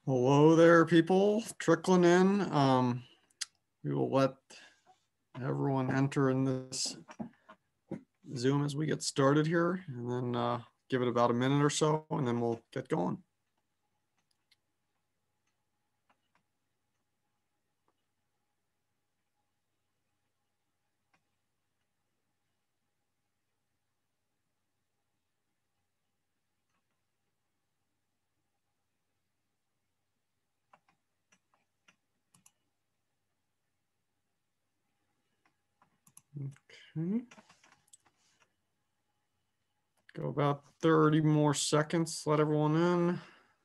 Hello there, people trickling in. We will let everyone enter in this Zoom as we get started here, and then give it about a minute or so, and then we'll get going. Okay. Go about 30 more seconds, let everyone in.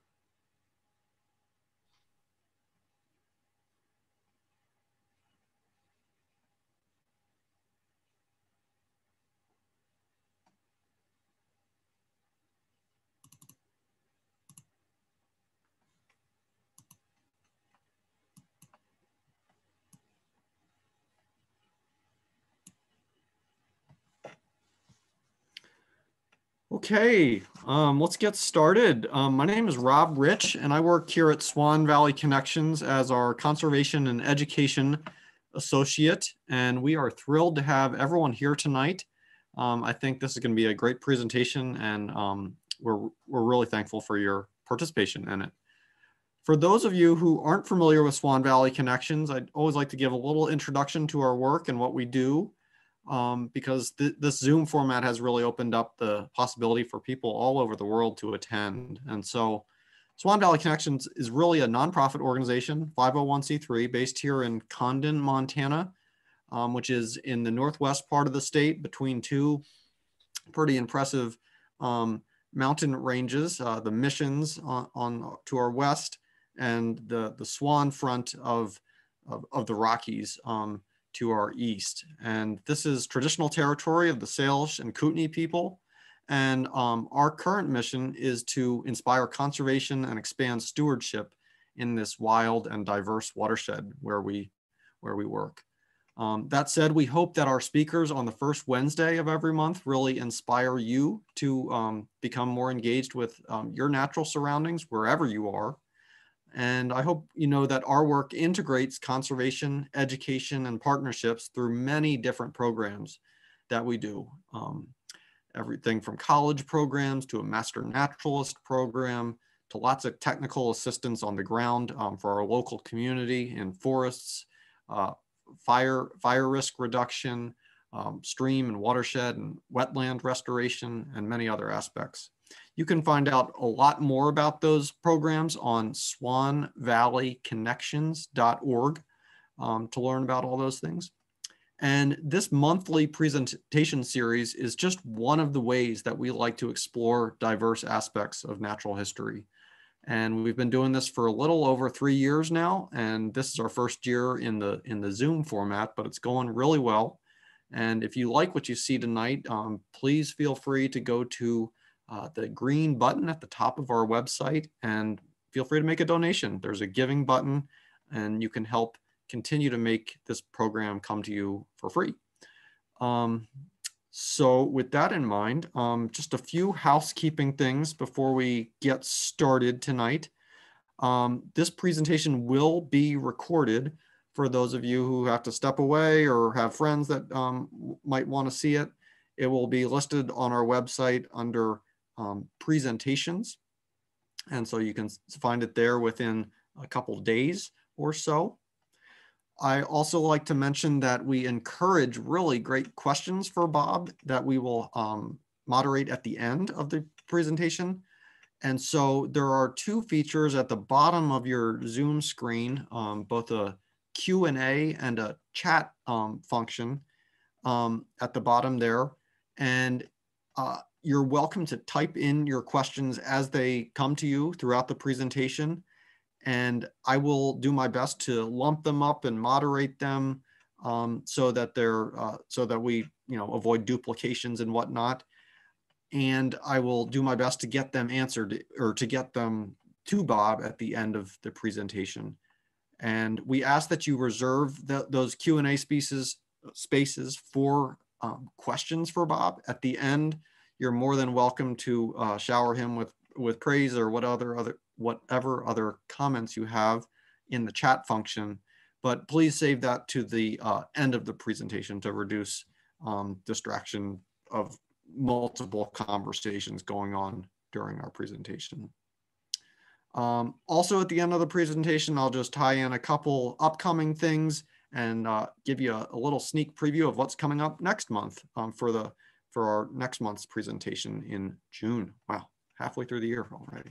Okay, let's get started. My name is Rob Rich, and I work here at Swan Valley Connections as our Conservation and Education Associate, and we are thrilled to have everyone here tonight. I think this is going to be a great presentation, and we're really thankful for your participation in it. For those of you who aren't familiar with Swan Valley Connections, I'd always like to give a little introduction to our work and what we do. Because this Zoom format has really opened up the possibility for people all over the world to attend. And so Swan Valley Connections is really a nonprofit organization, 501c3, based here in Condon, Montana, which is in the northwest part of the state between two pretty impressive mountain ranges, the Missions on to our west and the Swan front of the Rockies to our east. And this is traditional territory of the Salish and Kootenai people. And our current mission is to inspire conservation and expand stewardship in this wild and diverse watershed where we work. That said, we hope that our speakers on the first Wednesday of every month really inspire you to become more engaged with your natural surroundings wherever you are. And I hope you know that our work integrates conservation, education, and partnerships through many different programs that we do. Everything from college programs to a master naturalist program to lots of technical assistance on the ground for our local community in forests, fire risk reduction, stream and watershed and wetland restoration, and many other aspects. You can find out a lot more about those programs on swanvalleyconnections.org to learn about all those things. And this monthly presentation series is just one of the ways that we like to explore diverse aspects of natural history. And we've been doing this for a little over 3 years now, and this is our first year in the Zoom format, but it's going really well. And if you like what you see tonight, please feel free to go to the green button at the top of our website and feel free to make a donation. There's a giving button and you can help continue to make this program come to you for free. So with that in mind, just a few housekeeping things before we get started tonight. This presentation will be recorded for those of you who have to step away or have friends that might want to see it. It will be listed on our website under presentations. And so you can find it there within a couple days or so. I also like to mention that we encourage really great questions for Bob that we will moderate at the end of the presentation. And so there are two features at the bottom of your Zoom screen, both a Q&A and a chat function at the bottom there. And you're welcome to type in your questions as they come to you throughout the presentation. And I will do my best to lump them up and moderate them so that we avoid duplications and whatnot. And I will do my best to get them answered or to get them to Bob at the end of the presentation. And we ask that you reserve those Q&A spaces for questions for Bob. At the end, you're more than welcome to shower him with praise or whatever whatever other comments you have in the chat function, but please save that to the end of the presentation to reduce distraction of multiple conversations going on during our presentation. Also at the end of the presentation, I'll just tie in a couple upcoming things and give you a little sneak preview of what's coming up next month for our next month's presentation in June. Wow, halfway through the year already.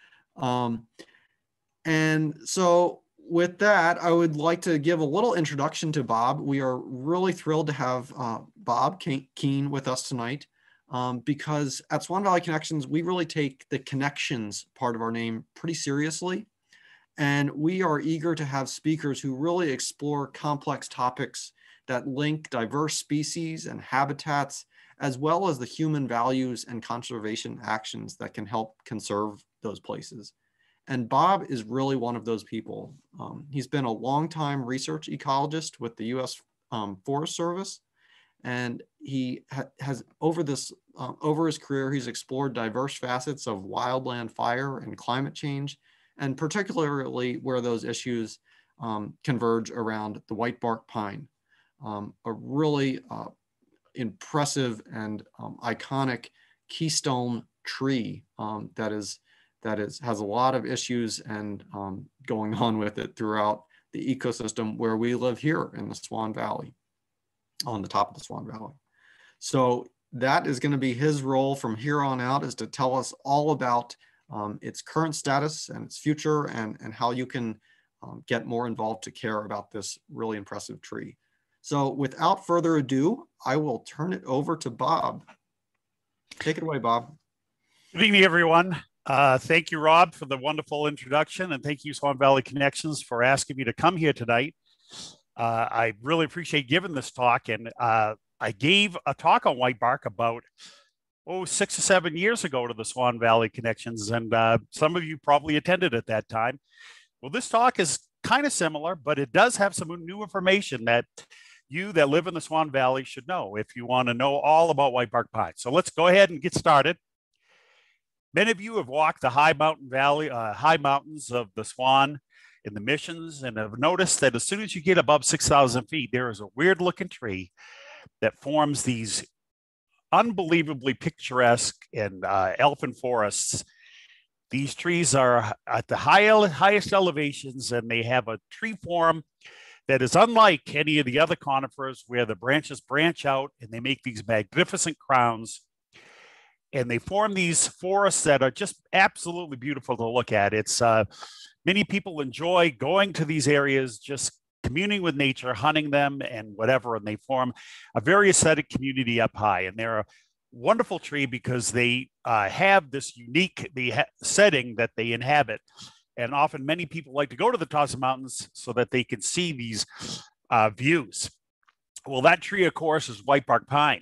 And so with that, I would like to give a little introduction to Bob. We are really thrilled to have Bob Keane with us tonight because at Swan Valley Connections, we really take the connections part of our name pretty seriously. And we are eager to have speakers who really explore complex topics that link diverse species and habitats, as well as the human values and conservation actions that can help conserve those places. And Bob is really one of those people. He's been a longtime research ecologist with the U.S. Forest Service. And he has, over his career, he's explored diverse facets of wildland fire and climate change, and particularly where those issues converge around the whitebark pine, a really impressive and iconic keystone tree that has a lot of issues and going on with it throughout the ecosystem where we live here in the Swan Valley, on the top of the Swan Valley. So that is going to be his role from here on out, is to tell us all about its current status and its future, and how you can get more involved to care about this really impressive tree. So without further ado, I will turn it over to Bob. Take it away, Bob. Good evening, everyone. Thank you, Rob, for the wonderful introduction, and thank you, Swan Valley Connections, for asking me to come here tonight. I really appreciate giving this talk, and I gave a talk on whitebark about 6 or 7 years ago to the Swan Valley Connections, and some of you probably attended at that time. Well, this talk is kind of similar, but it does have some new information that you that live in the Swan Valley should know if you want to know all about whitebark pine. So let's go ahead and get started. Many of you have walked the high mountains of the Swan in the Missions, and have noticed that as soon as you get above 6,000 feet, there is a weird looking tree that forms these unbelievably picturesque and elfin forests. These trees are at the highest elevations, and they have a tree form that is unlike any of the other conifers, where the branches branch out and they make these magnificent crowns. And they form these forests that are just absolutely beautiful to look at. It's many people enjoy going to these areas, just communing with nature, hunting them and whatever, and they form a very aesthetic community up high. And they're a wonderful tree because they have this unique setting that they inhabit. And often many people like to go to the tops of mountains so that they can see these views. Well, that tree, of course, is whitebark pine.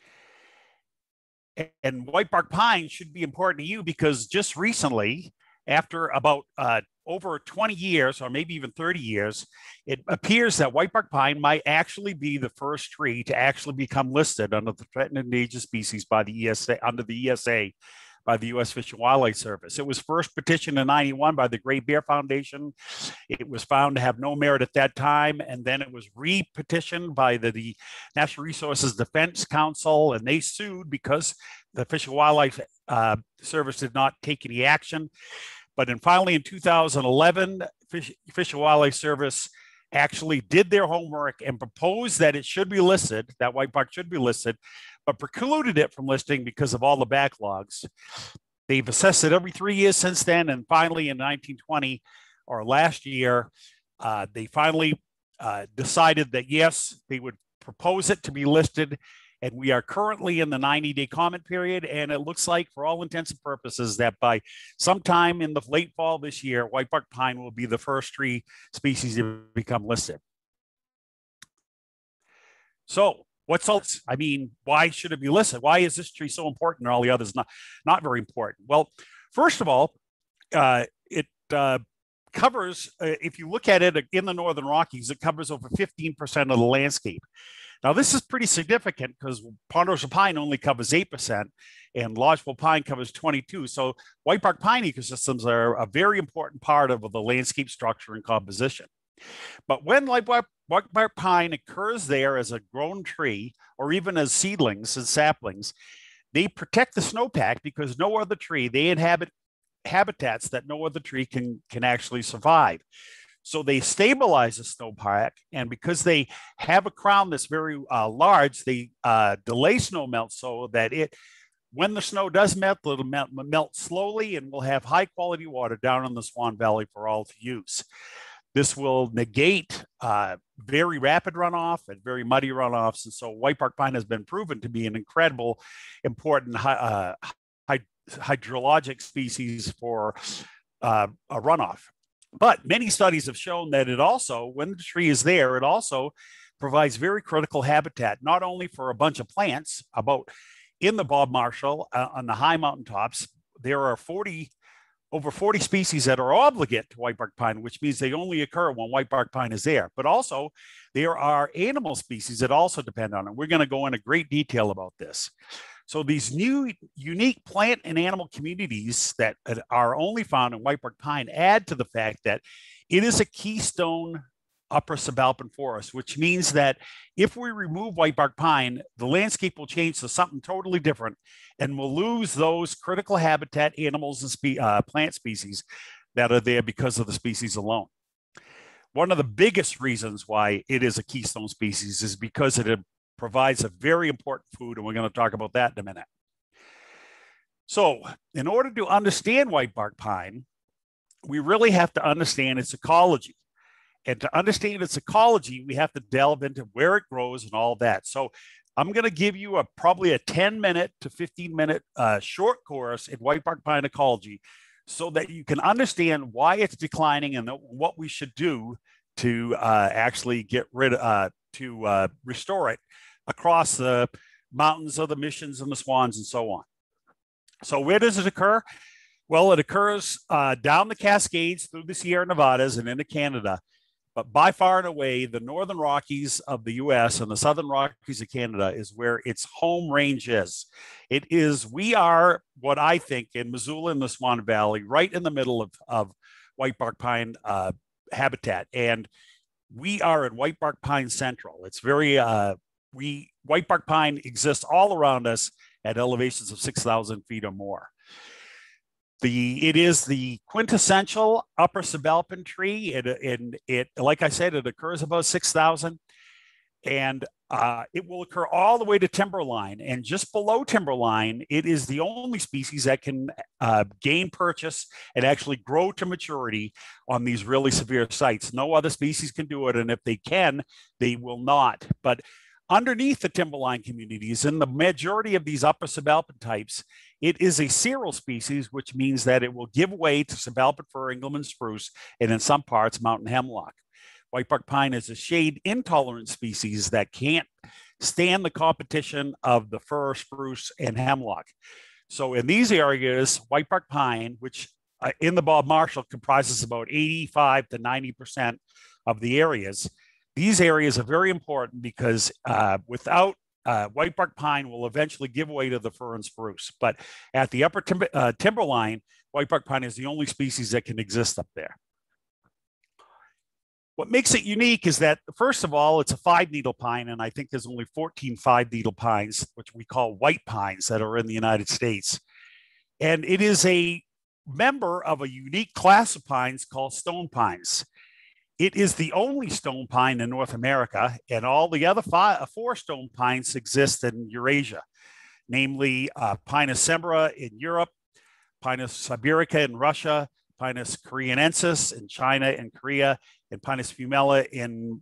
And whitebark pine should be important to you because just recently, after about over 20 years or maybe even 30 years, it appears that whitebark pine might actually be the first tree to actually become listed under the threatened endangered species by the ESA, under the ESA, by the U.S. Fish and Wildlife Service. It was first petitioned in '91 by the Great Bear Foundation. It was found to have no merit at that time, and then it was re-petitioned by the Natural Resources Defense Council, and they sued because the Fish and Wildlife Service did not take any action. But finally, in 2011, Fish and Wildlife Service actually did their homework and proposed that it should be listed, that whitebark should be listed, but precluded it from listing because of all the backlogs. They've assessed it every 3 years since then, and finally in 1920, or last year, they finally decided that yes, they would propose it to be listed, and we are currently in the 90-day comment period, and it looks like, for all intents and purposes, that by sometime in the late fall this year, whitebark pine will be the first tree species to become listed. So, what's all this? I mean, why should it be listed? Why is this tree so important and all the others not very important? Well, first of all, it covers, if you look at it in the Northern Rockies, it covers over 15% of the landscape. Now, this is pretty significant because ponderosa pine only covers 8% and lodgepole pine covers 22%. So whitebark pine ecosystems are a very important part of the landscape structure and composition. But when whitebark pine occurs there as a grown tree or even as seedlings and saplings, they protect the snowpack because no other tree, they inhabit habitats that no other tree can actually survive. So they stabilize the snowpack, and because they have a crown that's very large, they delay snow melt so that when the snow does melt, it'll melt slowly, and we'll have high quality water down in the Swan Valley for all to use. This will negate very rapid runoff and very muddy runoffs, and so whitebark pine has been proven to be an incredible, important hydrologic species for a runoff. But many studies have shown that it also, when the tree is there, it also provides very critical habitat, not only for a bunch of plants. In the Bob Marshall on the high mountaintops, there are over 40 species that are obligate to whitebark pine, which means they only occur when whitebark pine is there. But also, there are animal species that also depend on it. We're going to go into great detail about this. So these new unique plant and animal communities that are only found in whitebark pine add to the fact that it is a keystone upper subalpine forest, which means that if we remove whitebark pine, the landscape will change to something totally different, and we'll lose those critical habitat animals and plant species that are there because of the species alone. One of the biggest reasons why it is a keystone species is because it provides a very important food, and we're going to talk about that in a minute. So in order to understand whitebark pine, we really have to understand its ecology. And to understand its ecology, we have to delve into where it grows and all that. So I'm going to give you probably a 10-minute to 15-minute short course in whitebark pine ecology so that you can understand why it's declining and what we should do to actually restore it across the mountains of the Missions and the Swans and so on. So where does it occur? Well, it occurs down the Cascades through the Sierra Nevadas and into Canada. But by far and away, the Northern Rockies of the US and the Southern Rockies of Canada is where its home range is. We are what I think in Missoula and the Swan Valley, right in the middle of whitebark pine habitat. And we are in whitebark pine central. It's very, whitebark pine exists all around us at elevations of 6,000 feet or more. It is the quintessential upper subalpine tree. It, like I said, it occurs about 6,000, and it will occur all the way to timberline. And just below timberline, it is the only species that can gain purchase and actually grow to maturity on these really severe sites. No other species can do it, and if they can, they will not. But underneath the timberline communities, in the majority of these upper subalpine types, it is a cereal species, which means that it will give way to subalpine fir, Engelmann spruce, and in some parts, mountain hemlock. Whitebark pine is a shade intolerant species that can't stand the competition of the fir, spruce, and hemlock. So in these areas, whitebark pine, which in the Bob Marshall comprises about 85 to 90% of the areas, these areas are very important because without whitebark pine will eventually give way to the fir and spruce. But at the upper timberline, whitebark pine is the only species that can exist up there. What makes it unique is that, first of all, it's a 5-needle pine, and I think there's only 14 5-needle pines, which we call white pines, that are in the United States. And it is a member of a unique class of pines called stone pines. It is the only stone pine in North America, and all the other 4 stone pines exist in Eurasia, namely Pinus cembra in Europe, Pinus siberica in Russia, Pinus koreanensis in China and Korea, and Pinus fumella in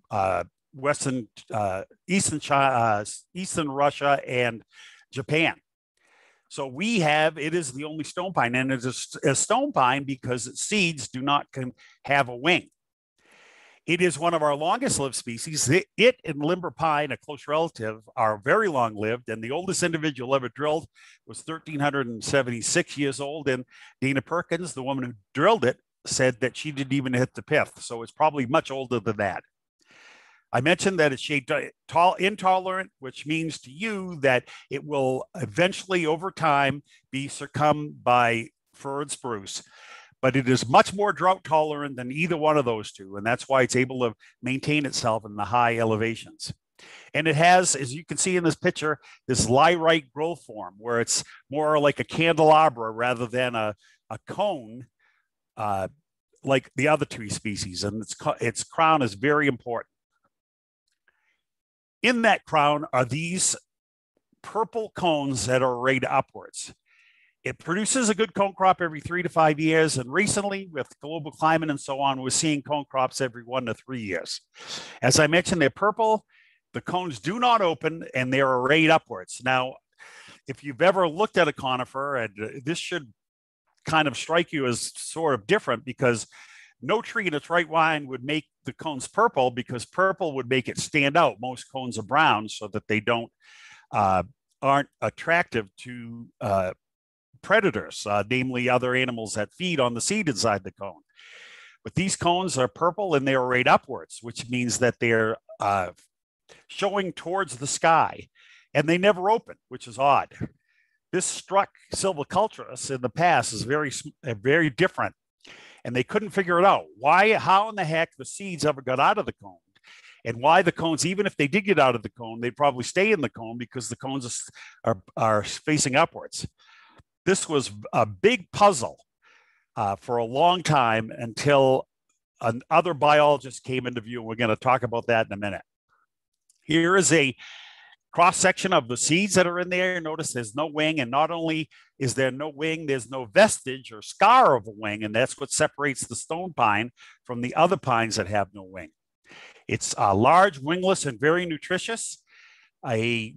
eastern Russia and Japan. So it is the only stone pine, and it is a stone pine because its seeds do not have a wing. It is one of our longest lived species. It and limber pine, a close relative, are very long lived, and the oldest individual ever drilled was 1,376 years old. And Dana Perkins, the woman who drilled it, said that she didn't even hit the pith. So it's probably much older than that. I mentioned that it's shade intolerant, which means to you that it will eventually, over time, be succumbed by fir and spruce. But it is much more drought tolerant than either one of those two. And that's why it's able to maintain itself in the high elevations. And it has, as you can see in this picture, this lyrite growth form where it's more like a candelabra rather than a cone like the other tree species. And its crown is very important. In that crown are these purple cones that are arrayed upwards. It produces a good cone crop every 3 to 5 years. And recently, with global climate and so on, we're seeing cone crops every 1 to 3 years. As I mentioned, they're purple. The cones do not open, and they're arrayed upwards. Now, if you've ever looked at a conifer, and this should kind of strike you as sort of different, because no tree in its right mind would make the cones purple, because purple would make it stand out. Most cones are brown so that they aren't attractive to predators, namely other animals that feed on the seed inside the cone. But these cones are purple and they're arrayed upwards, which means that they're showing towards the sky, and they never open, which is odd. This struck silviculturists in the past as very different, and they couldn't figure it out. How in the heck the seeds ever got out of the cone, and why the cones, even if they did get out of the cone, they'd probably stay in the cone because the cones are facing upwards. This was a big puzzle for a long time until other biologists came into view. We're going to talk about that in a minute. Here is a cross-section of the seeds that are in there. Notice there's no wing, and not only is there no wing, there's no vestige or scar of a wing, and that's what separates the stone pine from the other pines that have no wing. It's large, wingless, and very nutritious. A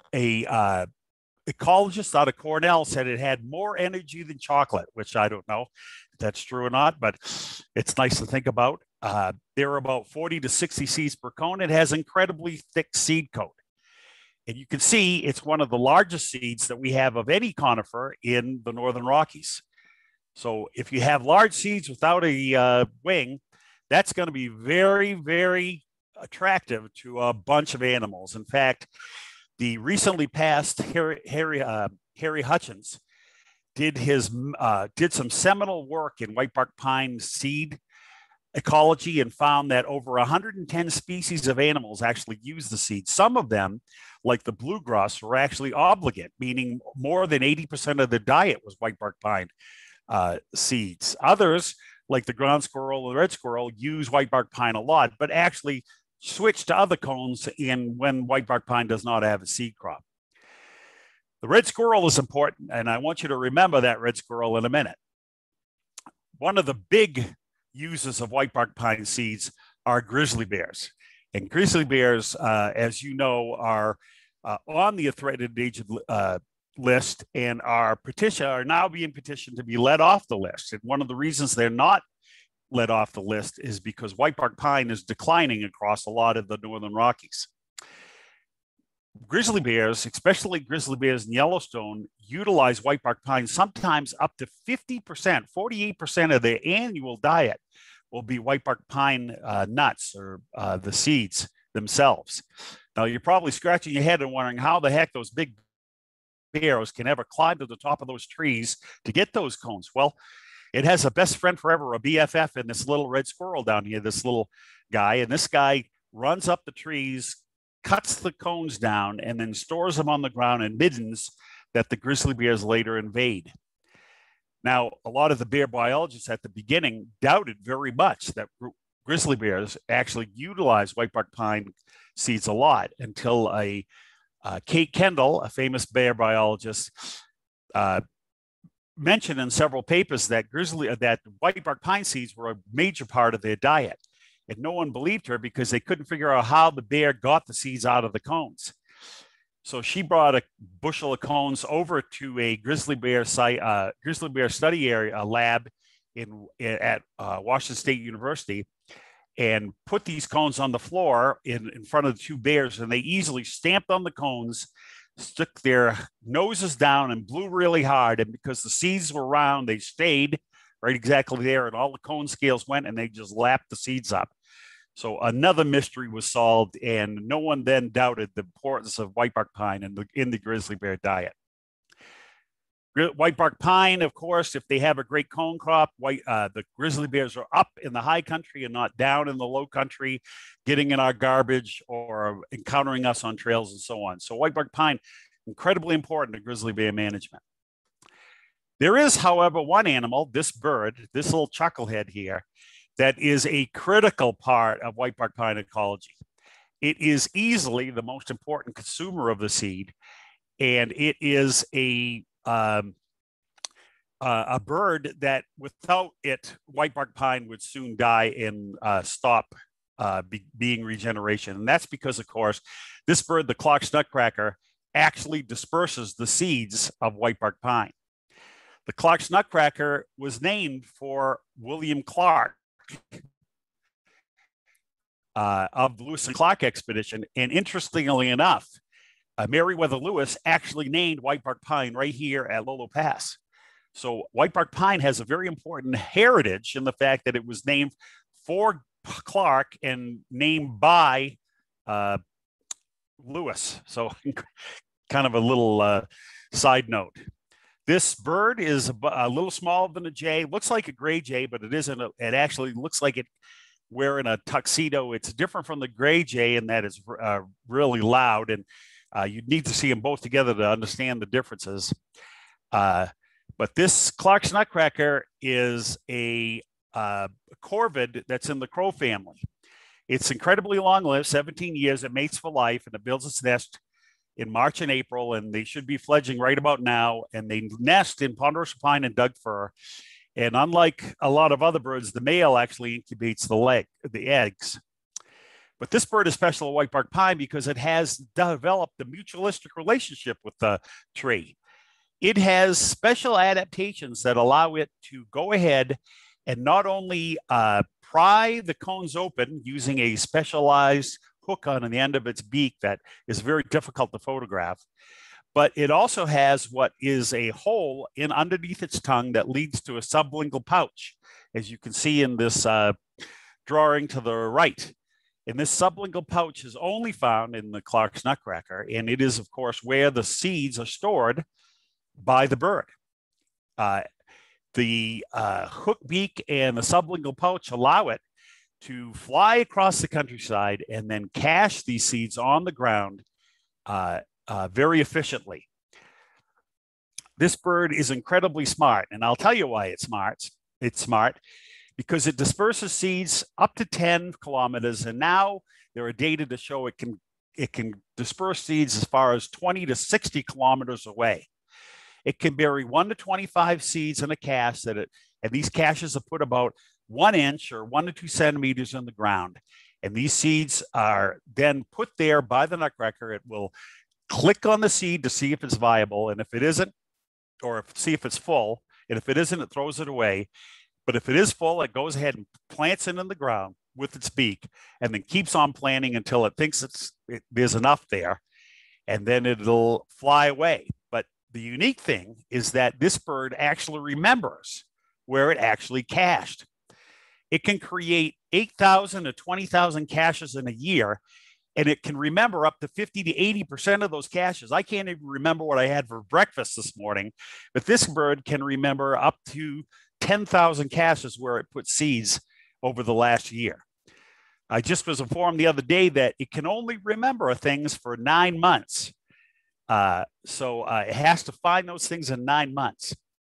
ecologist out of Cornell said it had more energy than chocolate, which I don't know if that's true or not, but it's nice to think about. There are about 40 to 60 seeds per cone. It has incredibly thick seed coat. And you can see it's one of the largest seeds that we have of any conifer in the Northern Rockies. So if you have large seeds without a wing, that's going to be very, very attractive to a bunch of animals. In fact, the recently passed Harry Hutchins did some seminal work in whitebark pine seed ecology and found that over 110 species of animals actually use the seed. Some of them, like the bluegrass, were actually obligate, meaning more than 80% of their diet was whitebark pine seeds. Others, like the ground squirrel or the red squirrel, use whitebark pine a lot, but actually switch to other cones when whitebark pine does not have a seed crop. The red squirrel is important, and I want you to remember that red squirrel in a minute. One of the big users of whitebark pine seeds are grizzly bears. And grizzly bears, as you know, are on the threatened endangered list and are now being petitioned to be let off the list. And one of the reasons they're not let off the list is because whitebark pine is declining across a lot of the Northern Rockies. Grizzly bears, especially grizzly bears in Yellowstone, utilize whitebark pine sometimes up to 50%, 48% of their annual diet will be whitebark pine nuts or the seeds themselves. Now, you're probably scratching your head and wondering how the heck those big bears can ever climb to the top of those trees to get those cones. Well, it has a best friend forever, a BFF, in this little red squirrel down here, this little guy. And this guy runs up the trees, cuts the cones down, and then stores them on the ground in middens that the grizzly bears later invade. Now, a lot of the bear biologists at the beginning doubted very much that grizzly bears actually utilize whitebark pine seeds a lot until Kate Kendall, a famous bear biologist, mentioned in several papers that whitebark pine seeds were a major part of their diet. And no one believed her because they couldn't figure out how the bear got the seeds out of the cones. So she brought a bushel of cones over to a grizzly bear study area, lab at Washington State University, and put these cones on the floor in front of the two bears, and they easily stamped on the cones, stuck their noses down, and blew really hard. And because the seeds were round, they stayed right exactly there, and all the cone scales went, and they just lapped the seeds up. So another mystery was solved, and no one then doubted the importance of whitebark pine in the grizzly bear diet. Whitebark pine, of course, if they have a great cone crop, the grizzly bears are up in the high country and not down in the low country, getting in our garbage or encountering us on trails and so on. So whitebark pine, incredibly important to grizzly bear management. There is, however, one animal, this bird, this little chucklehead here, that is a critical part of whitebark pine ecology. It is easily the most important consumer of the seed, and it is a bird that without it, whitebark pine would soon die and stop being regeneration. And that's because, of course, this bird, the Clark's nutcracker, actually disperses the seeds of whitebark pine. The Clark's nutcracker was named for William Clark of the Lewis and Clark expedition. And interestingly enough, Meriwether Lewis actually named whitebark pine right here at Lolo Pass. So whitebark pine has a very important heritage in the fact that it was named for Clark and named by Lewis. So kind of a little side note. This bird is a little smaller than a jay. Looks like a gray jay, but it isn't. It actually looks like it wearing a tuxedo. It's different from the gray jay in that it's really loud, and you need to see them both together to understand the differences. But this Clark's nutcracker is a corvid that's in the crow family. It's incredibly long-lived, 17 years. It mates for life, and it builds its nest in March and April, and they should be fledging right about now. And they nest in ponderosa pine and Doug fir. And unlike a lot of other birds, the male actually incubates the eggs. But this bird is special at whitebark pine because it has developed a mutualistic relationship with the tree. It has special adaptations that allow it to go ahead and not only pry the cones open using a specialized hook on the end of its beak that is very difficult to photograph, but it also has what is a hole in underneath its tongue that leads to a sublingual pouch, as you can see in this drawing to the right. And this sublingual pouch is only found in the Clark's nutcracker, and it is, of course, where the seeds are stored by the bird. The hook beak and the sublingual pouch allow it to fly across the countryside and then cache these seeds on the ground very efficiently. This bird is incredibly smart, and I'll tell you why it's smart. It's smart because it disperses seeds up to 10 kilometers, and now there are data to show it can disperse seeds as far as 20 to 60 kilometers away. It can bury 1 to 25 seeds in a cache and these caches are put about 1 inch or 1 to 2 centimeters in the ground. And these seeds are then put there by the nutcracker. It will click on the seed to see if it's viable. And if it isn't, or see if it's full. And if it isn't, it throws it away. But if it is full, it goes ahead and plants it in the ground with its beak and then keeps on planting until it thinks there's enough there. And then it'll fly away. But the unique thing is that this bird actually remembers where it actually cached. It can create 8,000 to 20,000 caches in a year, and it can remember up to 50 to 80% of those caches. I can't even remember what I had for breakfast this morning, but this bird can remember up to 10,000 caches where it put seeds over the last year. I just was informed the other day that it can only remember things for 9 months. So it has to find those things in 9 months.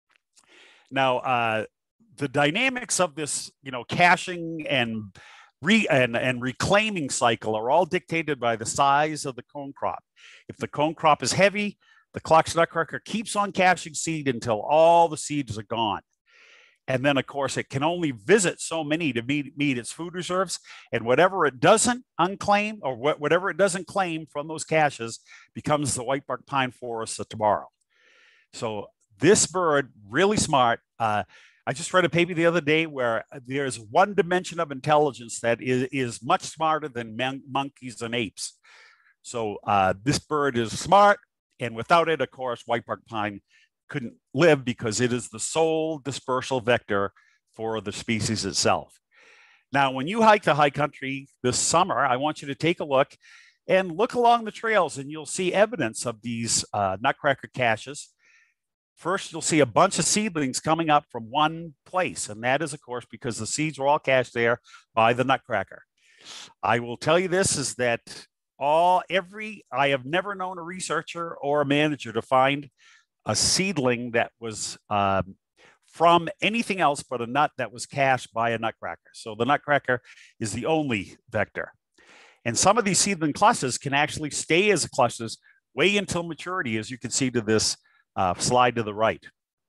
Now, the dynamics of this, caching and reclaiming cycle are all dictated by the size of the cone crop. If the cone crop is heavy, the Clark's nutcracker keeps on caching seed until all the seeds are gone. And then, of course, it can only visit so many to meet its food reserves. And whatever it doesn't unclaim or whatever it doesn't claim from those caches becomes the whitebark pine forest of tomorrow. So this bird, really smart. I just read a paper the other day where there's one dimension of intelligence that is much smarter than monkeys and apes. So this bird is smart, and without it, of course, whitebark pine couldn't live because it is the sole dispersal vector for the species itself. Now, when you hike the high country this summer, I want you to take a look and look along the trails, and you'll see evidence of these nutcracker caches. First, you'll see a bunch of seedlings coming up from one place, and that is, of course, because the seeds were all cached there by the nutcracker. I will tell you this is that I have never known a researcher or a manager to find a seedling that was from anything else but a nut that was cached by a nutcracker. So the nutcracker is the only vector. And some of these seedling clusters can actually stay as clusters way until maturity, as you can see to this slide to the right.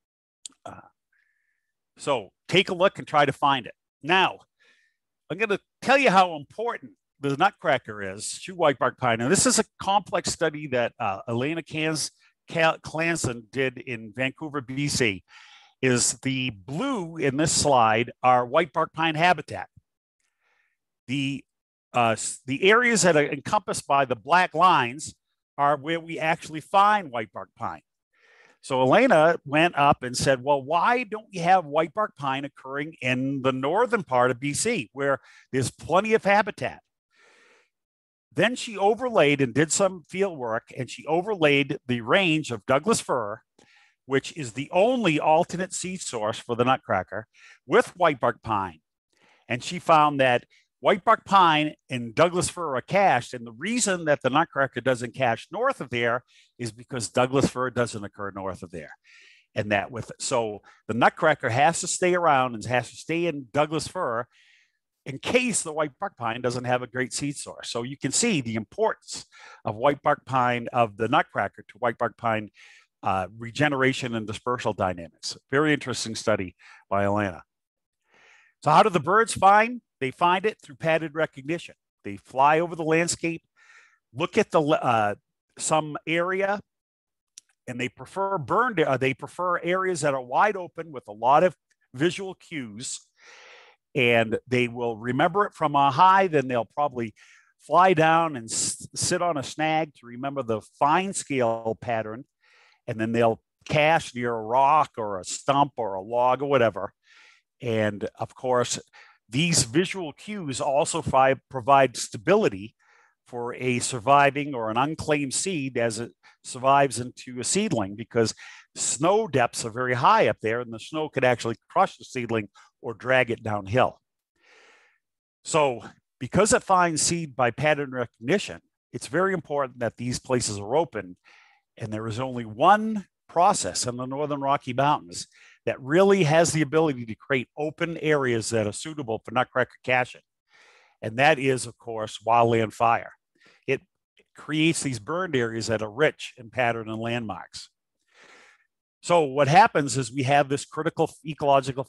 So take a look and try to find it. Now, I'm going to tell you how important the nutcracker is to whitebark pine. And this is a complex study that Elena Clanson did in Vancouver, BC. Is the blue in this slide are whitebark pine habitat. The areas that are encompassed by the black lines are where we actually find whitebark pine. So Elena went up and said, well, why don't we have whitebark pine occurring in the northern part of BC where there's plenty of habitat? Then she overlaid and did some field work, and she overlaid the range of Douglas fir, which is the only alternate seed source for the nutcracker, with whitebark pine. And she found that whitebark pine and Douglas fir are cached, and the reason that the nutcracker doesn't cache north of there is because Douglas fir doesn't occur north of there. And so the nutcracker has to stay around and has to stay in Douglas fir in case the whitebark pine doesn't have a great seed source. So you can see the importance of whitebark pine, of the nutcracker to whitebark pine regeneration and dispersal dynamics. Very interesting study by Elena. So how do the birds find? They find it through pattern recognition. They fly over the landscape, look at some area, and they prefer areas that are wide open with a lot of visual cues, and they will remember it from on high. Then they'll probably fly down and sit on a snag to remember the fine scale pattern, and then they'll cache near a rock or a stump or a log or whatever. And of course, these visual cues also provide stability for a surviving or an unclaimed seed as it survives into a seedling, because snow depths are very high up there, and the snow could actually crush the seedling or drag it downhill. So because it finds seed by pattern recognition, it's very important that these places are open. And there is only one process in the Northern Rocky Mountains that really has the ability to create open areas that are suitable for nutcracker caching. And that is, of course, wildland fire. It creates these burned areas that are rich in pattern and landmarks. So what happens is we have this critical ecological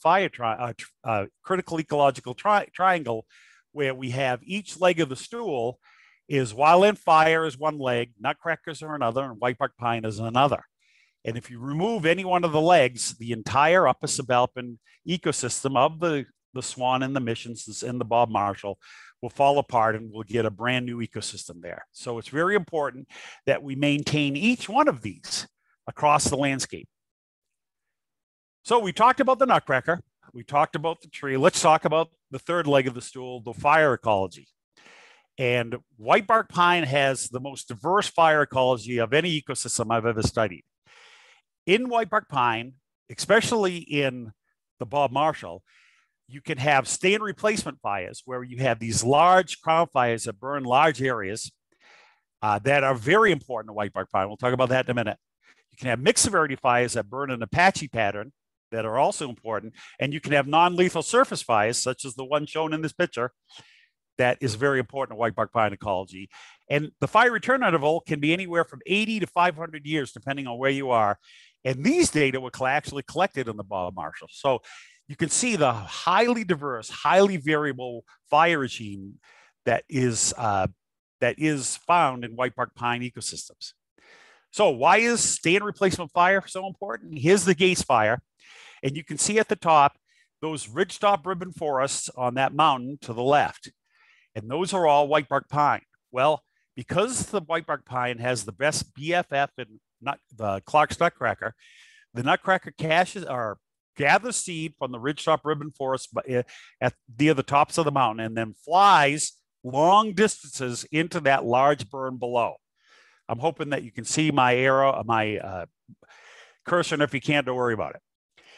triangle where we have each leg of the stool is wildland fire is one leg, nutcrackers are another, and whitebark pine is another. And if you remove any one of the legs, the entire upper subalpine ecosystem of the Swan and the Missions and the Bob Marshall will fall apart, and we'll get a brand new ecosystem there. So it's very important that we maintain each one of these across the landscape. So we talked about the nutcracker, we talked about the tree. Let's talk about the third leg of the stool, the fire ecology. And whitebark pine has the most diverse fire ecology of any ecosystem I've ever studied. In whitebark pine, especially in the Bob Marshall, you can have stand replacement fires where you have these large crown fires that burn large areas that are very important to whitebark pine. We'll talk about that in a minute. You can have mixed severity fires that burn an Apache pattern that are also important. And you can have non-lethal surface fires, such as the one shown in this picture, that is very important to whitebark pine ecology. And the fire return interval can be anywhere from 80 to 500 years, depending on where you are. And these data were actually collected in the Bob Marshall. So you can see the highly diverse, highly variable fire regime that is found in whitebark pine ecosystems. So why is stand replacement fire so important? Here's the Gates fire. And you can see at the top, those ridgetop ribbon forests on that mountain to the left. And those are all whitebark pine. Well, because the whitebark pine has the best BFF in the Clark's nutcracker, the nutcracker caches are gathers seed from the ridgetop ribbon forest near the tops of the mountain, and then flies long distances into that large burn below. I'm hoping that you can see my arrow, my cursor, and if you can't, don't worry about it.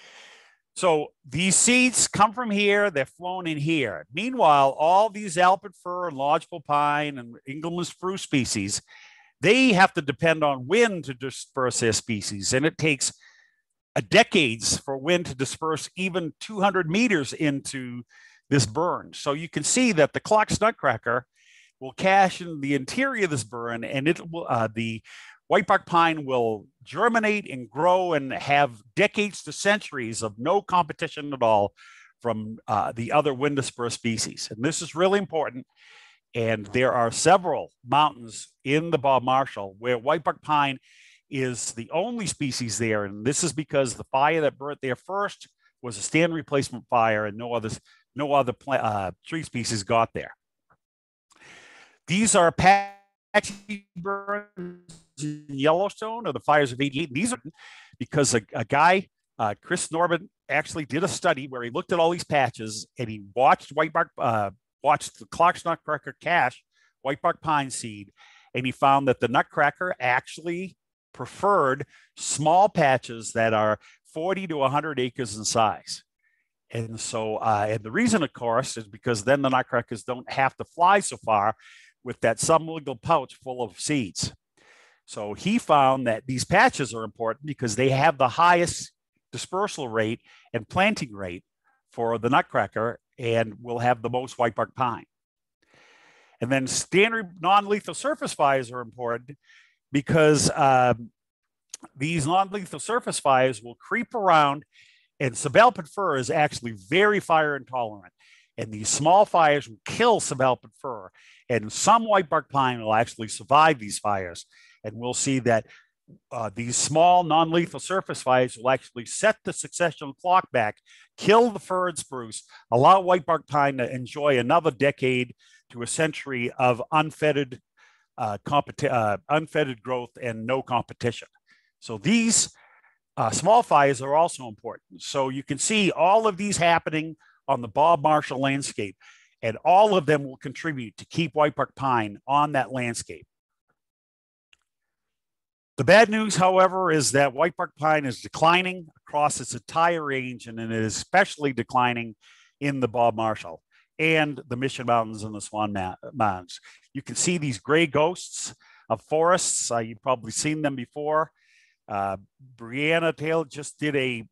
So these seeds come from here, they're flown in here. Meanwhile, all these Alpine fir and lodgepole pine and Engelmann spruce species, they have to depend on wind to disperse their species, and it takes decades for wind to disperse even 200 meters into this burn. So you can see that the Clark's nutcracker will cache in the interior of this burn, and it will, the whitebark pine will germinate and grow and have decades to centuries of no competition at all from the other wind dispersed species. And this is really important. And there are several mountains in the Bob Marshall where whitebark pine is the only species there. And this is because the fire that burnt there first was a stand replacement fire, and no other tree species got there. These are patchy burns in Yellowstone, or the fires of '88. These are because a guy, Chris Norman, actually did a study where he looked at all these patches, and he watched watched the Clark's nutcracker cache whitebark pine seed, and he found that the nutcracker actually preferred small patches that are 40 to 100 acres in size. And so, and the reason, of course, is because then the nutcrackers don't have to fly so far with that sublingual pouch full of seeds. So he found that these patches are important because they have the highest dispersal rate and planting rate for the nutcracker and will have the most whitebark pine. And then standard non-lethal surface fires are important because these non-lethal surface fires will creep around, and subalpine fir is actually very fire intolerant. And these small fires will kill subalpine fir, and some whitebark pine will actually survive these fires. And we'll see that these small non-lethal surface fires will actually set the successional clock back, kill the fir and spruce, allow whitebark pine to enjoy another decade to a century of unfettered growth and no competition. So these small fires are also important. So you can see all of these happening on the Bob Marshall landscape, and all of them will contribute to keep whitebark pine on that landscape. The bad news, however, is that whitebark pine is declining across its entire range, and it is especially declining in the Bob Marshall and the Mission Mountains and the Swan Mountains. You can see these gray ghosts of forests. You've probably seen them before. Brianna Taylor just did a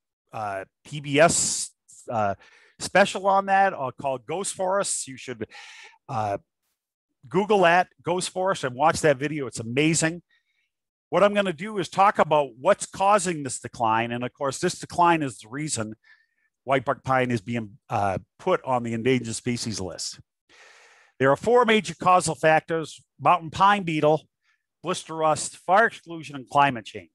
PBS special on that called Ghost Forests. You should Google that, Ghost Forest, and watch that video. It's amazing. What I'm going to do is talk about what's causing this decline. And of course, this decline is the reason whitebark pine is being put on the endangered species list. There are four major causal factors: mountain pine beetle, blister rust, fire exclusion, and climate change.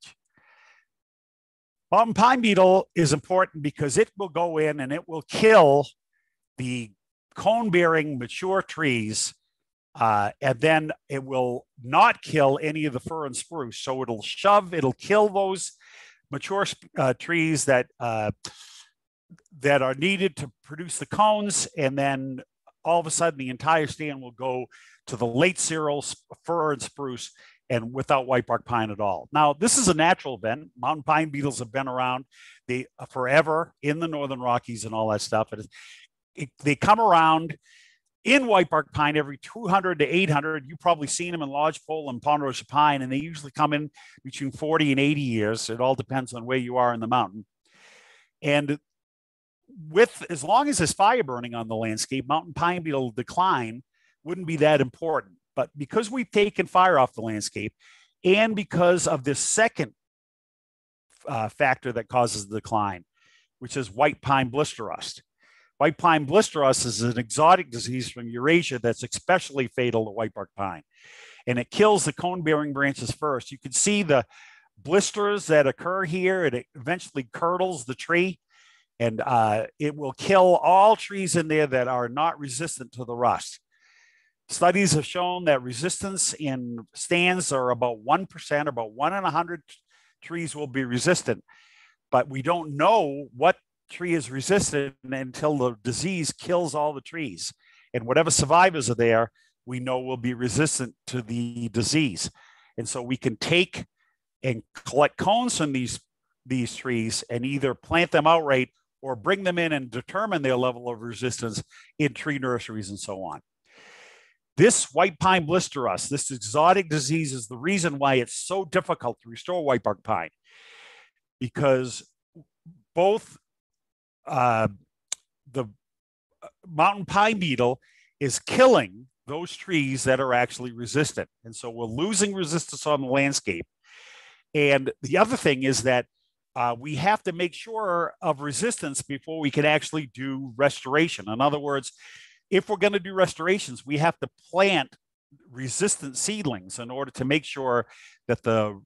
Mountain pine beetle is important because it will go in and it will kill the cone-bearing mature trees, and then it will not kill any of the fir and spruce. So it'll kill those mature trees that are needed to produce the cones, and then all of a sudden the entire stand will go to the late cereal fir and spruce, and without whitebark pine at all. Now, this is a natural event. Mountain pine beetles have been around forever in the Northern Rockies and all that stuff. They come around in whitebark pine every 200 to 800. You've probably seen them in lodgepole and ponderosa pine, and they usually come in between 40 and 80 years. It all depends on where you are in the mountain. And as long as there's fire burning on the landscape, mountain pine beetle decline wouldn't be that important. But because we've taken fire off the landscape, and because of this second factor that causes the decline, which is white pine blister rust. White pine blister rust is an exotic disease from Eurasia that's especially fatal to whitebark pine. And it kills the cone-bearing branches first. You can see the blisters that occur here, and it eventually curdles the tree. And it will kill all trees in there that are not resistant to the rust. Studies have shown that resistance in stands are about 1%, about 1 in 100 trees will be resistant. But we don't know what tree is resistant until the disease kills all the trees. And whatever survivors are there, we know will be resistant to the disease. And so we can take and collect cones from these trees and either plant them outright or bring them in and determine their level of resistance in tree nurseries and so on. This white pine blister rust, this exotic disease, is the reason why it's so difficult to restore whitebark pine, because both the mountain pine beetle is killing those trees that are actually resistant. And so we're losing resistance on the landscape. And the other thing is that we have to make sure of resistance before we can actually do restoration. In other words, if we're going to do restorations, we have to plant resistant seedlings in order to make sure that the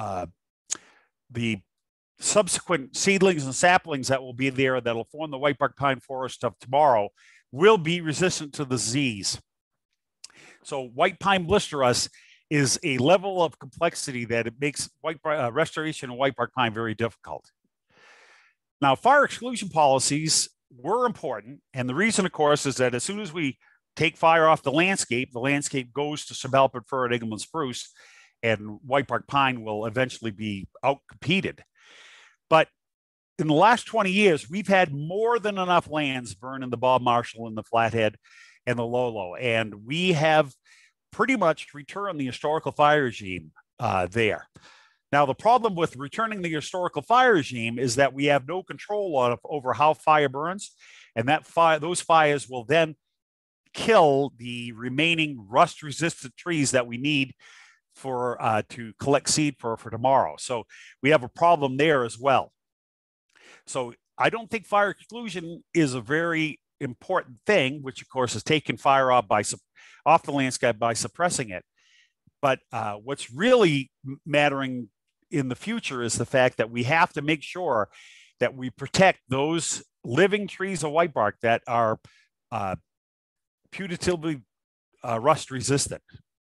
subsequent seedlings and saplings that will be there that'll form the whitebark pine forest of tomorrow will be resistant to the disease. So white pine blister rust is a level of complexity that it makes restoration of whitebark pine very difficult. Now, fire exclusion policies were important. And the reason, of course, is that as soon as we take fire off the landscape goes to subalpine fir and Engelmann spruce, and whitebark pine will eventually be outcompeted. But in the last 20 years, we've had more than enough lands burned in the Bob Marshall and the Flathead and the Lolo. And we have pretty much returned the historical fire regime there. Now, the problem with returning the historical fire regime is that we have no control over how fire burns, and those fires will then kill the remaining rust-resistant trees that we need to collect seed for tomorrow. So we have a problem there as well. So I don't think fire exclusion is a very important thing, which of course is taking fire off the landscape by suppressing it. But what's really mattering in the future is the fact that we have to make sure that we protect those living trees of whitebark that are putatively rust resistant.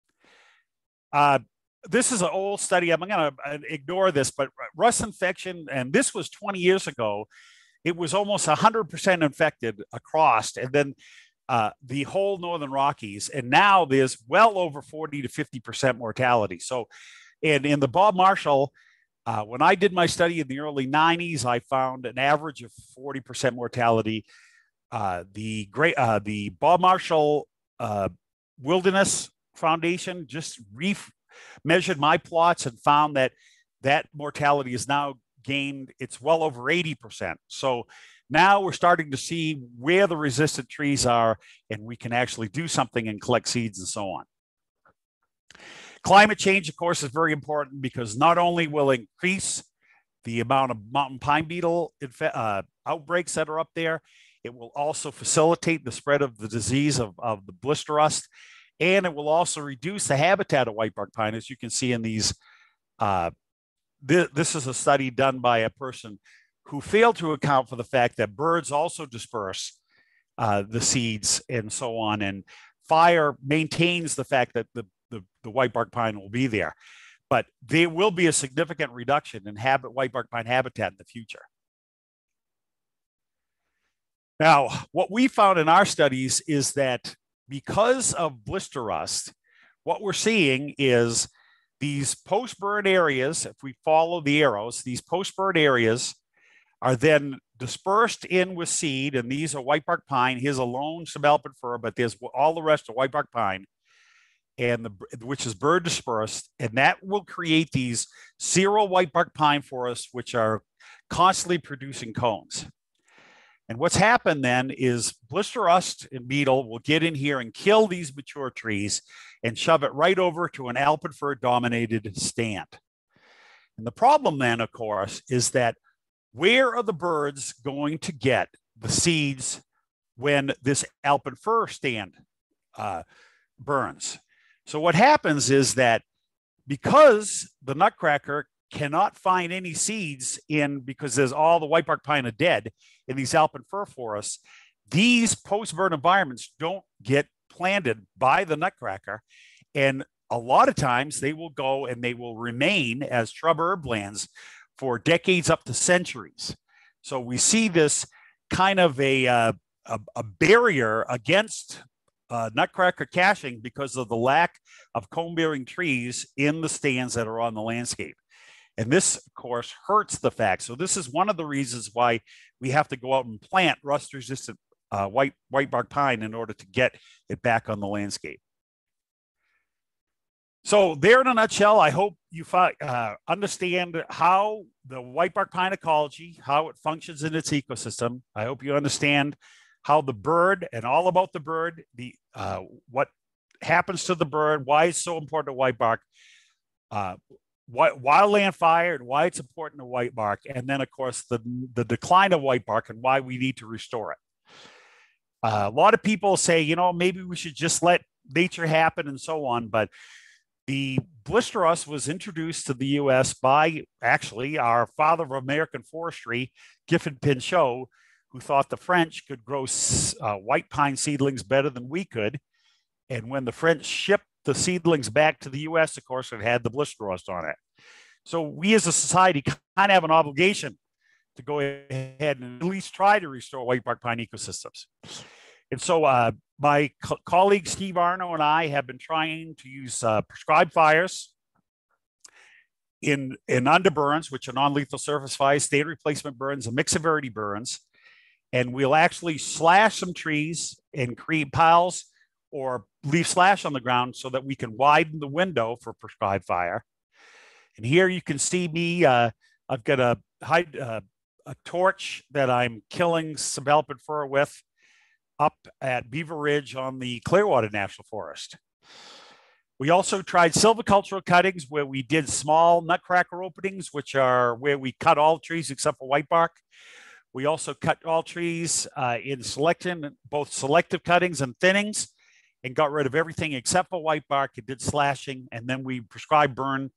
This is an old study. I'm going to ignore this, but rust infection, and this was 20 years ago, it was almost 100% infected across, and then the whole Northern Rockies. And now there's well over 40 to 50% mortality. So, and in the Bob Marshall, when I did my study in the early 90s, I found an average of 40% mortality. The Bob Marshall Wilderness Foundation just measured my plots and found that mortality is now gained. It's well over 80%. So now we're starting to see where the resistant trees are, and we can actually do something and collect seeds and so on. Climate change, of course, is very important because not only will it increase the amount of mountain pine beetle outbreaks that are up there, it will also facilitate the spread of the disease of the blister rust, and it will also reduce the habitat of whitebark pine, as you can see in these. This is a study done by a person who failed to account for the fact that birds also disperse the seeds and so on, and fire maintains the fact that the whitebark pine will be there. But there will be a significant reduction in whitebark pine habitat in the future. Now, what we found in our studies is that because of blister rust, what we're seeing is these post-burn areas, if we follow the arrows, these post-burn areas are then dispersed in with seed, and these are whitebark pine. Here's a lone subalpine fir, but there's all the rest of whitebark pine, and which is bird dispersed, and that will create these cereal whitebark pine forests, which are constantly producing cones. And what's happened then is blister rust and beetle will get in here and kill these mature trees and shove it right over to an alpine fir dominated stand. And the problem then, of course, is that where are the birds going to get the seeds when this alpine fir stand burns? So what happens is that because the nutcracker cannot find any seeds because there's all the whitebark pine are dead in these alpine fir forests, these post-burn environments don't get planted by the nutcracker. And a lot of times they will go and they will remain as shrub herblands for decades up to centuries. So we see this kind of a barrier against nutcracker caching because of the lack of cone-bearing trees in the stands that are on the landscape. And this, of course, hurts the fact. So this is one of the reasons why we have to go out and plant rust-resistant whitebark pine in order to get it back on the landscape. So there in a nutshell, I hope you understand how the whitebark pine ecology, how it functions in its ecosystem. I hope you understand how the bird and all about the bird, what happens to the bird, why it's so important to whitebark, wildland fire and why it's important to whitebark, and then of course the decline of whitebark and why we need to restore it. A lot of people say, you know, maybe we should just let nature happen and so on, but the blister rust was introduced to the U.S. by actually our father of American forestry, Gifford Pinchot, who thought the French could grow white pine seedlings better than we could. And when the French shipped the seedlings back to the U.S., of course, it had the blister rust on it. So we as a society kind of have an obligation to go ahead and at least try to restore whitebark pine ecosystems. And so my colleague Steve Arno and I have been trying to use prescribed fires in underburns, which are non-lethal surface fires, stand replacement burns, and mixed-severity burns. And we'll actually slash some trees and create piles or leave slash on the ground so that we can widen the window for prescribed fire. And here you can see me. I've got a torch that I'm killing subalpine fir with up at Beaver Ridge on the Clearwater National Forest. We also tried silvicultural cuttings where we did small nutcracker openings, which are where we cut all trees except for whitebark. We also cut all trees in selection, both selective cuttings and thinnings, and got rid of everything except for whitebark. It did slashing, and then we prescribed burn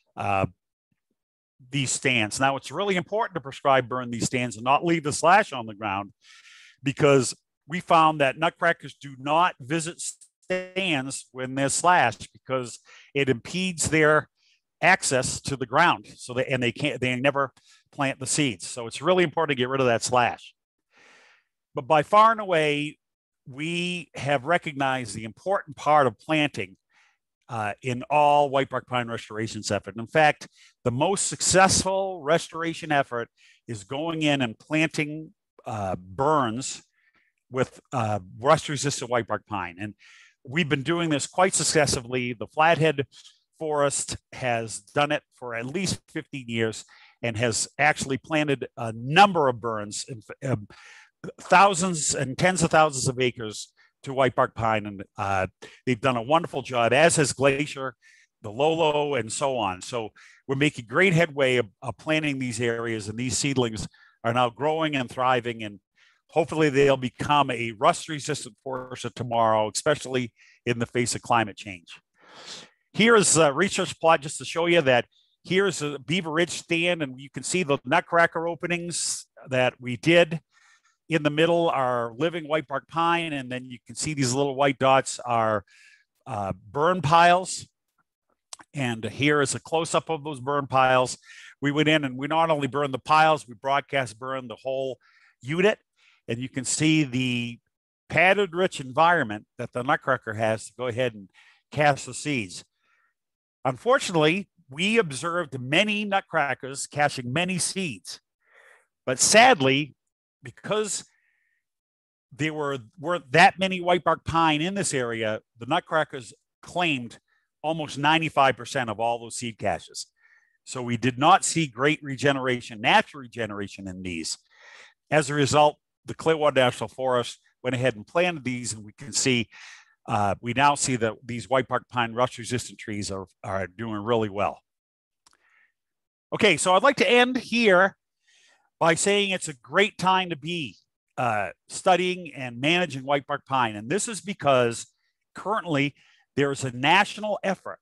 these stands. Now, it's really important to prescribe burn these stands and not leave the slash on the ground, because we found that nutcrackers do not visit stands when they're slashed because it impedes their access to the ground. So they never plant the seeds. So it's really important to get rid of that slash. But by far and away, we have recognized the important part of planting in all whitebark pine restorations effort. In fact, the most successful restoration effort is going in and planting burns with rust-resistant whitebark pine. And we've been doing this quite successfully. The Flathead Forest has done it for at least 15 years and has actually planted a number of burns, thousands and tens of thousands of acres to whitebark pine. And they've done a wonderful job, as has Glacier, the Lolo, and so on. So we're making great headway of planting these areas, and these seedlings are now growing and thriving, and hopefully they'll become a rust-resistant forest of tomorrow, especially in the face of climate change. Here is a research plot just to show you that here's a Beaver Ridge stand, and you can see the nutcracker openings that we did. In the middle are living whitebark pine, and then you can see these little white dots are burn piles. And here is a close-up of those burn piles. We went in and we not only burned the piles, we broadcast burned the whole unit. And you can see the padded rich environment that the nutcracker has to go ahead and cast the seeds. Unfortunately, we observed many nutcrackers caching many seeds. But sadly, because there weren't that many whitebark pine in this area, the nutcrackers claimed almost 95% of all those seed caches. So we did not see great regeneration, natural regeneration in these. As a result, the Clearwater National Forest went ahead and planted these, and we can see, we now see that these whitebark pine rust-resistant trees are doing really well. Okay, so I'd like to end here by saying it's a great time to be studying and managing whitebark pine. And this is because currently there is a national effort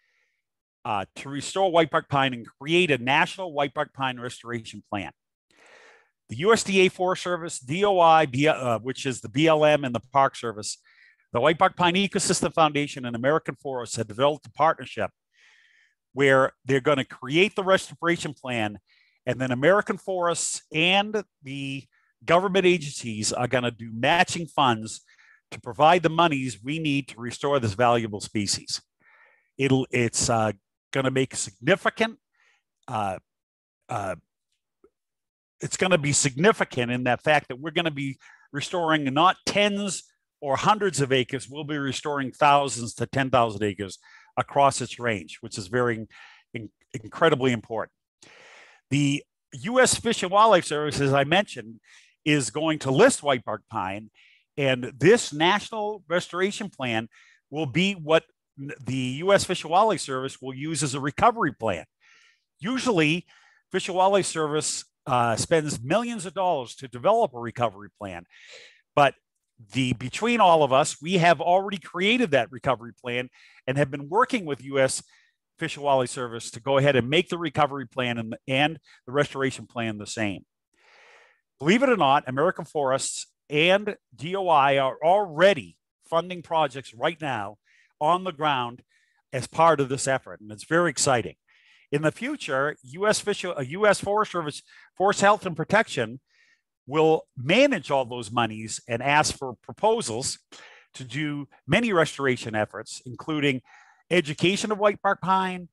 to restore whitebark pine and create a national whitebark pine restoration plan. The USDA Forest Service, DOI, which is the BLM and the Park Service, the Whitebark Pine Ecosystem Foundation, and American Forests have developed a partnership where they're going to create the restoration plan And then American forests and the government agencies are going to do matching funds to provide the monies we need to restore this valuable species. It's going to make significant. It's going to be significant in that fact that we're going to be restoring not tens or hundreds of acres. We'll be restoring thousands to 10,000 acres across its range, which is very incredibly important. The U.S. Fish and Wildlife Service, as I mentioned, is going to list whitebark pine, and this national restoration plan will be what the U.S. Fish and Wildlife Service will use as a recovery plan. Usually, Fish and Wildlife Service spends millions of dollars to develop a recovery plan, but between all of us, we have already created that recovery plan and have been working with U.S. Fish and Wildlife Service to go ahead and make the recovery plan and the restoration plan the same. Believe it or not, American Forests and DOI are already funding projects right now on the ground as part of this effort, and it's very exciting. In the future, U.S. Forest Service, Forest Health and Protection will manage all those monies and ask for proposals to do many restoration efforts, including education of whitebark pine,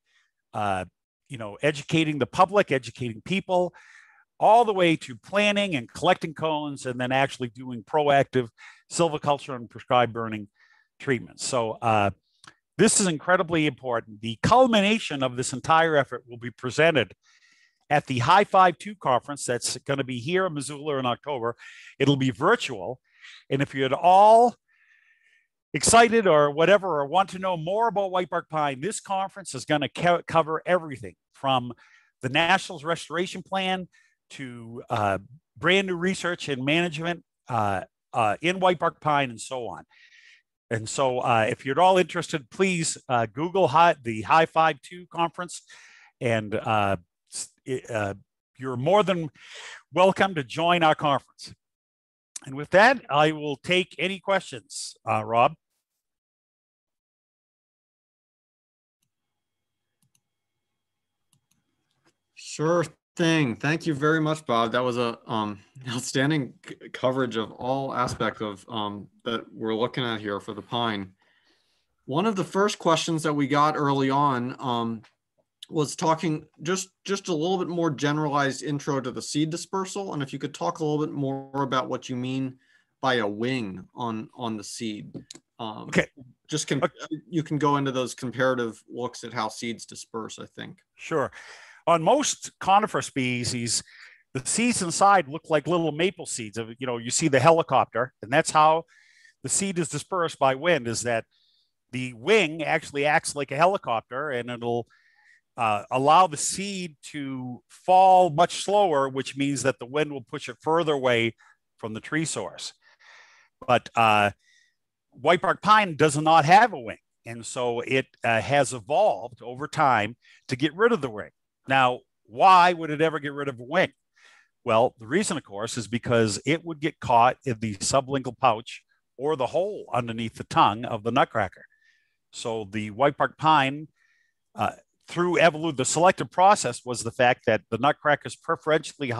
educating the public, educating people, all the way to planning and collecting cones, and then actually doing proactive silviculture and prescribed burning treatments. So this is incredibly important. The culmination of this entire effort will be presented at the High Five 2 conference that's going to be here in Missoula in October. It'll be virtual. And if you're at all excited or whatever, or want to know more about whitebark pine, this conference is going to cover everything from the Nationals Restoration Plan to brand new research and management in whitebark pine and so on. And so if you're at all interested, please Google the High Five 2 conference, and you're more than welcome to join our conference. And with that, I will take any questions, Rob. Sure thing. Thank you very much, Bob. That was a outstanding coverage of all aspects of that we're looking at here for the pine. One of the first questions that we got early on was talking just a little bit more generalized intro to the seed dispersal, and if you could talk a little bit more about what you mean by a wing on the seed. Okay. You can go into those comparative looks at how seeds disperse, I think. Sure. On most conifer species, the seeds inside look like little maple seeds. You see the helicopter, and that's how the seed is dispersed by wind, is that the wing actually acts like a helicopter, and it'll allow the seed to fall much slower, which means that the wind will push it further away from the tree source. But whitebark pine does not have a wing, and so it has evolved over time to get rid of the wing. Now, why would it ever get rid of a wing? Well, the reason, of course, is because it would get caught in the sublingual pouch or the hole underneath the tongue of the nutcracker. So the whitebark pine, through evolution, the selective process was the fact that the nutcrackers preferentially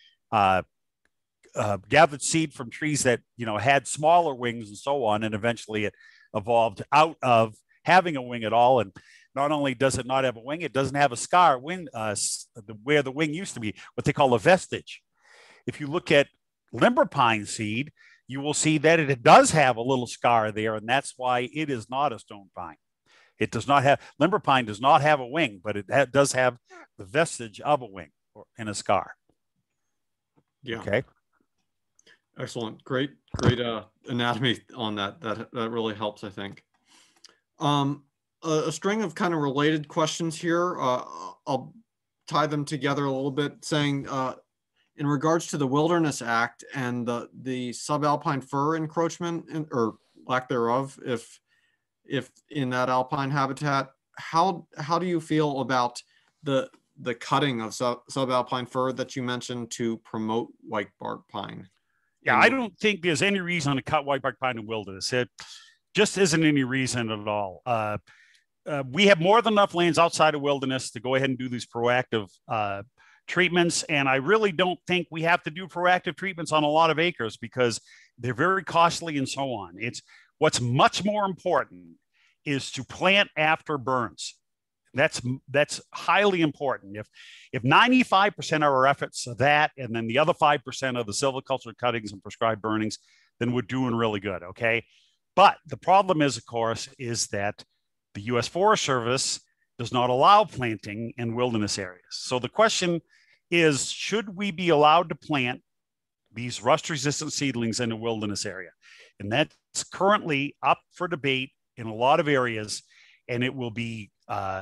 gathered seed from trees that had smaller wings and so on, and eventually it evolved out of having a wing at all. And not only does it not have a wing, it doesn't have a scar where the wing used to be, what they call a vestige. If you look at limber pine seed, you will see that it does have a little scar there, and that's why it is not a stone pine. It does not have, limber pine does not have a wing, but it does have the vestige of a wing and a scar. Yeah. Okay. Excellent. Great anatomy on that. That really helps, I think. A string of kind of related questions here. I'll tie them together a little bit, saying in regards to the Wilderness Act and the subalpine fir encroachment or lack thereof, if in that alpine habitat, how do you feel about the cutting of subalpine fir that you mentioned to promote whitebark pine? Yeah, I don't think there's any reason to cut whitebark pine in wilderness. It just isn't any reason at all. We have more than enough lands outside of wilderness to go ahead and do these proactive treatments. And I really don't think we have to do proactive treatments on a lot of acres because they're very costly and so on. It's what's much more important is to plant after burns. That's highly important. If 95% of our efforts are that, and then the other 5% of the silviculture cuttings and prescribed burnings, then we're doing really good. Okay. But the problem is, of course, is that the U.S. Forest Service does not allow planting in wilderness areas. So the question is, should we be allowed to plant these rust-resistant seedlings in a wilderness area? And that's currently up for debate in a lot of areas, and it will be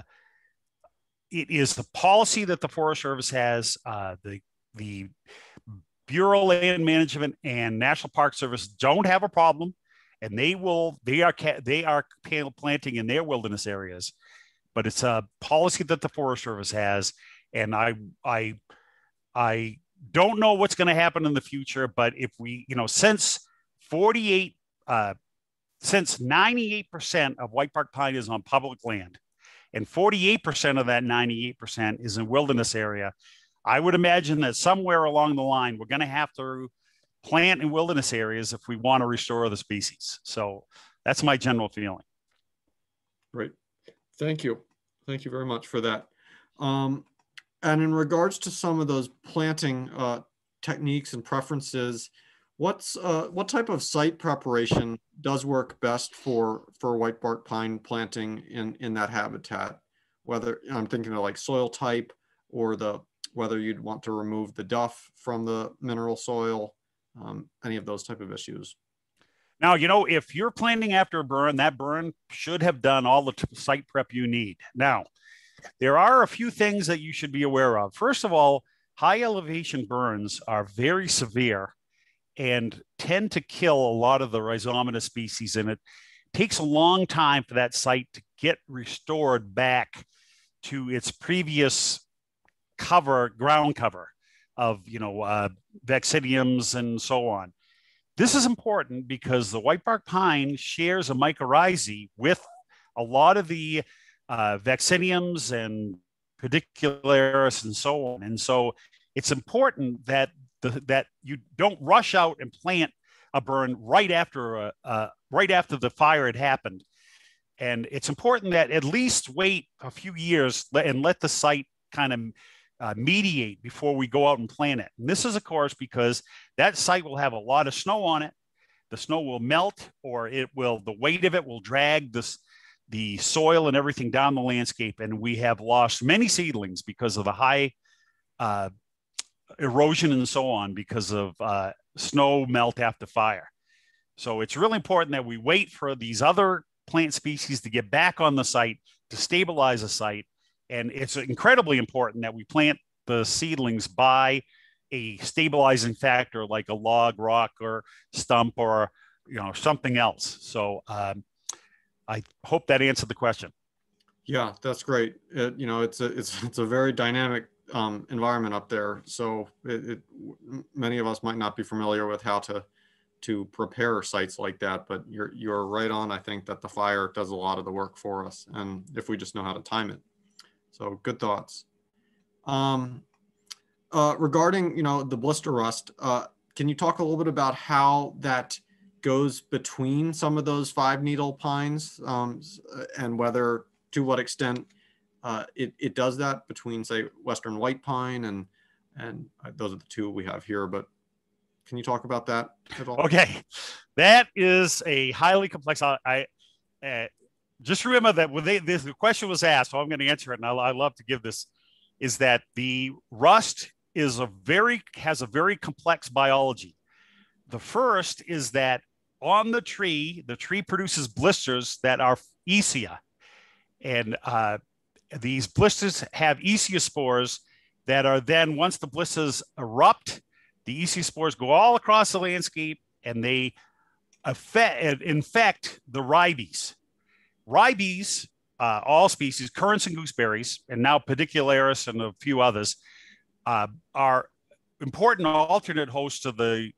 it is the policy that the Forest Service has. The Bureau of Land Management and National Park Service don't have a problem, and they are planting in their wilderness areas. But it's a policy that the Forest Service has, and I don't know what's going to happen in the future. But if we, since 98%, since 98% of whitebark pine is on public land, and 48% of that 98% is in wilderness area, I would imagine that somewhere along the line, we're going to have to plant in wilderness areas if we want to restore the species. So that's my general feeling. Great. Thank you. Thank you very much for that. And in regards to some of those planting techniques and preferences, what type of site preparation does work best for whitebark pine planting in that habitat? Whether I'm thinking of like soil type or whether you'd want to remove the duff from the mineral soil, any of those type of issues. Now, if you're planting after a burn, that burn should have done all the site prep you need. Now, there are a few things that you should be aware of. First of all, high elevation burns are very severe and tend to kill a lot of the rhizomatous species. And it takes a long time for that site to get restored back to its previous ground cover of, vexilliums and so on. This is important because the whitebark pine shares a mycorrhizae with a lot of the vexilliums and pedicularis and so on. And so it's important that you don't rush out and plant a burn right after the fire had happened. And it's important that at least wait a few years and let the site kind of mediate before we go out and plant it. And this is, of course, because that site will have a lot of snow on it. The snow will melt, or the weight of it will drag the soil and everything down the landscape. And we have lost many seedlings because of the high erosion and so on because of snow melt after fire. So it's really important that we wait for these other plant species to get back on the site to stabilize the site. And it's incredibly important that we plant the seedlings by a stabilizing factor like a log, rock, or stump, or something else. So I hope that answered the question. Yeah, that's great. It's a very dynamic environment up there. So many of us might not be familiar with how to prepare sites like that, but you're right on. I think that the fire does a lot of the work for us, and if we just know how to time it. So good thoughts. Regarding, the blister rust, can you talk a little bit about how that goes between some of those 5-needle pines, and to what extent it does that between, say, Western white pine and those are the two we have here, but can you talk about that at all? Okay, that is a highly complex. Just remember that when the question was asked, so I'm going to answer it, and I love to give this, is that the rust has a very complex biology. The first is that on the tree produces blisters that are esia, and these blisters have esiospores that are then, once the blisters erupt, the esiospores go all across the landscape and they infect the ribes. Ribes, all species, currants and gooseberries, and now pedicularis and a few others, are important alternate hosts to the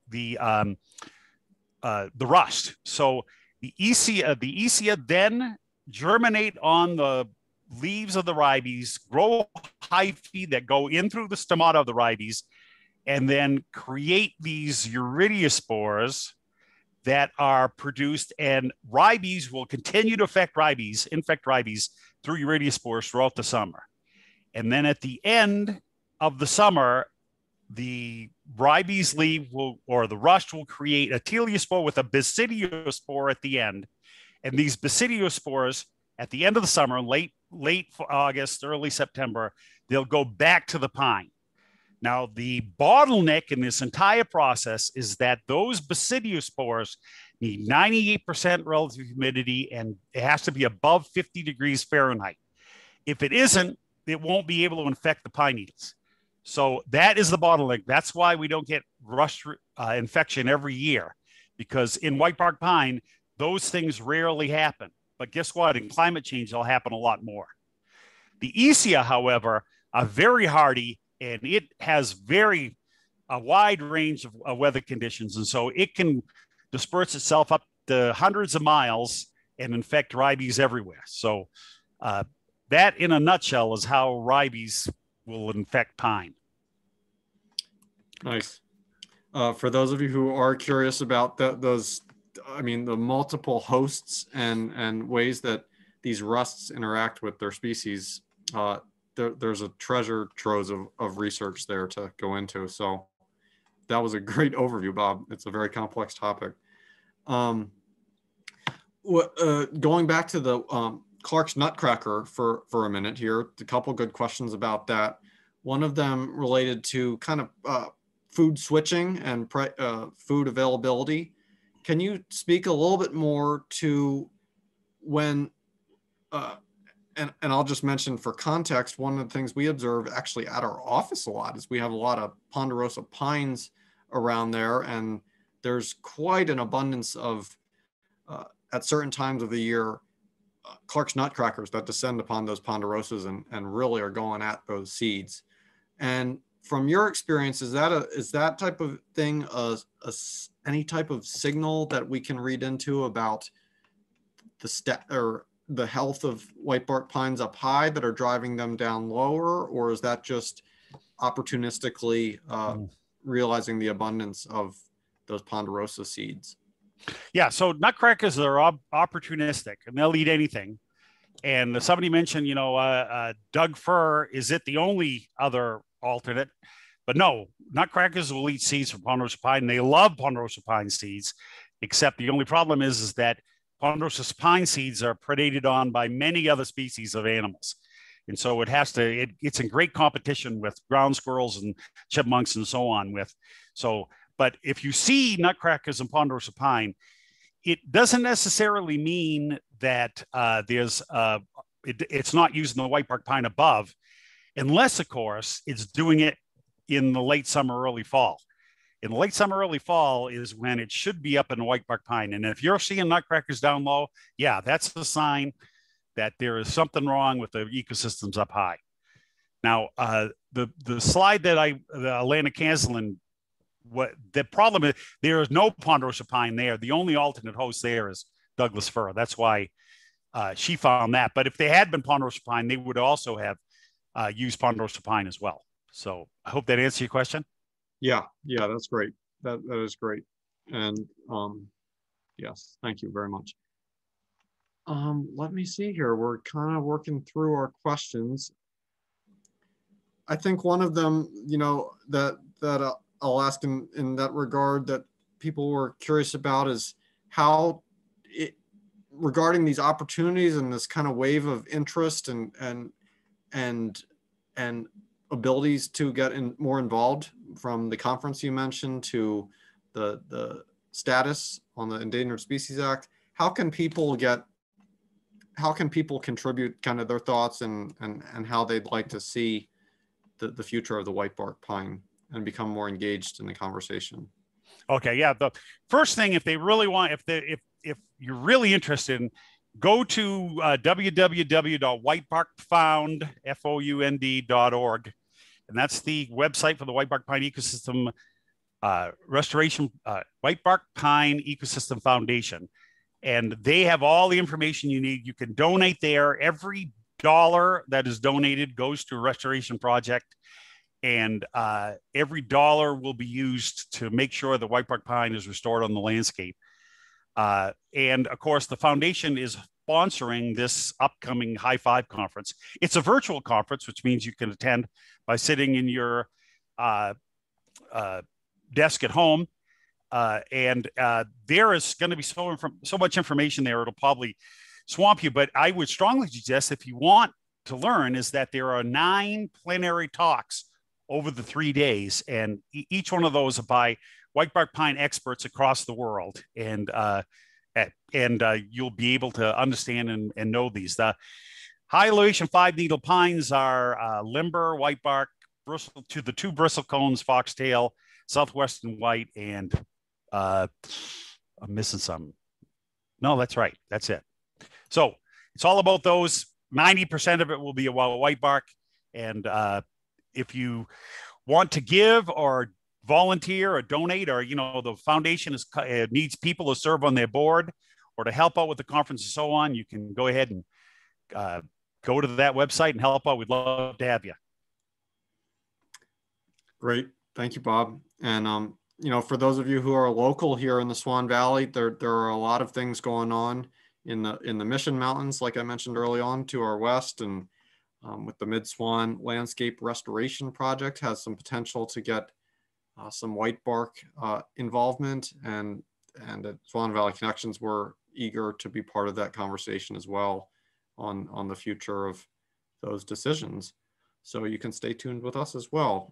rust. So the esia then germinate on the leaves of the ribes, grow hyphae that go in through the stomata of the ribes and then create these iridospores that are produced, and ribes will continue to infect ribes through iridospores throughout the summer. And then at the end of the summer, the ribes or the rust will create a teleospore with a basidiospore at the end. And these basidiospores at the end of the summer, late August, early September, they'll go back to the pine. Now, the bottleneck in this entire process is that those basidiospores need 98% relative humidity, and it has to be above 50 degrees Fahrenheit. If it isn't, it won't be able to infect the pine needles. So that is the bottleneck. That's why we don't get rust infection every year, because in whitebark pine, those things rarely happen. But guess what? In climate change, they'll happen a lot more. The Esia, however, are very hardy, and it has a wide range of weather conditions. And so it can disperse itself up to hundreds of miles and infect ribes everywhere. So that, in a nutshell, is how ribes will infect pine. Nice. For those of you who are curious about the multiple hosts and ways that these rusts interact with their species, there's a treasure trove of research there to go into. So that was a great overview, Bob. It's a very complex topic. Going back to the Clark's nutcracker for a minute here, a couple good questions about that. One of them related to kind of food switching and food availability. Can you speak a little bit more to when, and I'll just mention for context, one of the things we observe actually at our office a lot is we have a lot of ponderosa pines around there, and there's quite an abundance of, at certain times of the year, Clark's nutcrackers that descend upon those ponderosas and really are going at those seeds. And from your experience, is that type of thing any type of signal that we can read into about the health of whitebark pines up high that are driving them down lower, or is that just opportunistically realizing the abundance of those ponderosa seeds? Yeah, so nutcrackers are opportunistic, and they'll eat anything. And somebody mentioned, Doug fir, is it the only other alternate? But no, nutcrackers will eat seeds from ponderosa pine. They love ponderosa pine seeds, except the only problem is that ponderosa pine seeds are predated on by many other species of animals. And so it's in great competition with ground squirrels and chipmunks and so on but if you see nutcrackers and ponderosa pine, it doesn't necessarily mean that it's not using the whitebark pine above, unless, of course, it's doing it in the late summer, early fall. In the late summer, early fall is when it should be up in the whitebark pine. And if you're seeing nutcrackers down low, yeah, that's the sign that there is something wrong with the ecosystems up high. Now, the slide that Alana Kanslin, the problem is there is no ponderosa pine there. The only alternate host there is Douglas fir. That's why she found that. But if they had been ponderosa pine, they would also have used ponderosa pine as well. So I hope that answers your question. Yeah, that's great. That is great. And yes, thank you very much. Let me see here. We're kind of working through our questions. I think one of them, that I'll ask in that regard that people were curious about is how regarding these opportunities and this kind of wave of interest and abilities to get more involved, from the conference you mentioned to the status on the Endangered Species Act. How can people contribute kind of their thoughts and how they'd like to see the future of the whitebark pine and become more engaged in the conversation? Okay, yeah. The first thing, if they really want, if you're really interested, go to www.whitebarkfound.org, and that's the website for the Whitebark Pine Ecosystem Restoration, Whitebark Pine Ecosystem Foundation, and they have all the information you need. You can donate there. Every dollar that is donated goes to a restoration project, and every dollar will be used to make sure the whitebark pine is restored on the landscape. And of course, the foundation is sponsoring this upcoming High Five conference. It's a virtual conference, which means you can attend by sitting in your desk at home. And there is going to be so much information there, it'll probably swamp you. But I would strongly suggest, if you want to learn, is that there are 9 plenary talks over the 3 days, and each one of those are by whitebark pine experts across the world. And you'll be able to understand and know these. The high elevation 5-needle pines are limber, whitebark, bristle to the 2 bristle cones, foxtail, southwestern white, and I'm missing some. No, that's right. That's it. So it's all about those. 90% of it will be a whitebark. And if you want to give or volunteer or donate, or, the foundation needs people to serve on their board or to help out with the conference and so on, you can go ahead and go to that website and help out. We'd love to have you. Great. Thank you, Bob. And, for those of you who are local here in the Swan Valley, there are a lot of things going on in the Mission Mountains, like I mentioned early on, to our west, and with the Mid-Swan Landscape Restoration Project has some potential to get some whitebark involvement, and at Swan Valley Connections, we're eager to be part of that conversation as well on the future of those decisions. So you can stay tuned with us as well.